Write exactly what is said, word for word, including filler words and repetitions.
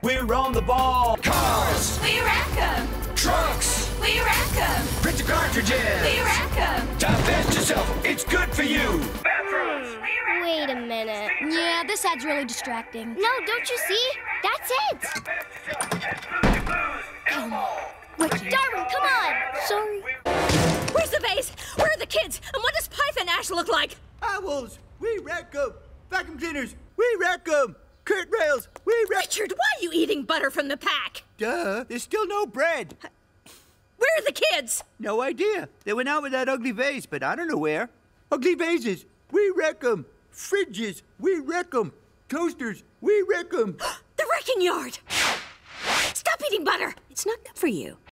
we're on the ball. Cars, we wreck 'em. Trucks, we wreck 'em. printer cartridges, we wreck 'em. Divest yourself, it's good for you. Bathrooms, we wreck 'em. Wait a minute. Yeah, this ad's really distracting. No, don't you see? That's it. Ricky. Darwin, come on. Sorry. Where's the vase? Where are the kids? And what does Python Ash look like? Owls, we wreck 'em. Vacuum cleaners, we wreck 'em. Curtain rails, we wreck. Richard, why are you eating butter from the pack? Duh, there's still no bread. Where are the kids? No idea. They went out with that ugly vase, but I don't know where. Ugly vases, we wreck 'em. Fridges, we wreck 'em. Toasters, we wreck 'em. The wrecking yard. Stop eating butter. It's not good for you.